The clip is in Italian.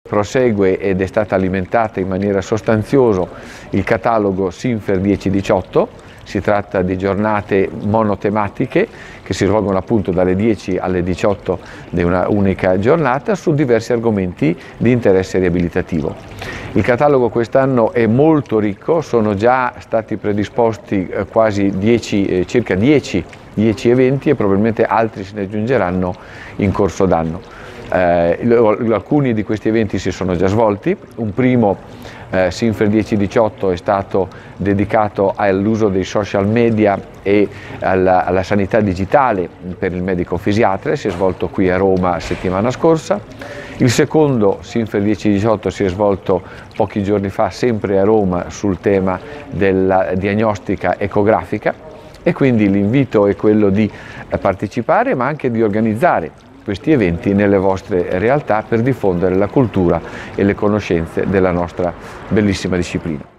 Prosegue ed è stata alimentata in maniera sostanziosa il catalogo Sinfer 10-18, si tratta di giornate monotematiche che si svolgono appunto dalle 10 alle 18 di una unica giornata su diversi argomenti di interesse riabilitativo. Il catalogo quest'anno è molto ricco, sono già stati predisposti circa 10 eventi e probabilmente altri se ne aggiungeranno in corso d'anno. Alcuni di questi eventi si sono già svolti. Un primo Sinfer 10-18 è stato dedicato all'uso dei social media e alla sanità digitale per il medico fisiatra, si è svolto qui a Roma settimana scorsa. Il secondo Sinfer 10-18 si è svolto pochi giorni fa sempre a Roma sul tema della diagnostica ecografica e quindi l'invito è quello di partecipare ma anche di organizzare questi eventi nelle vostre realtà per diffondere la cultura e le conoscenze della nostra bellissima disciplina.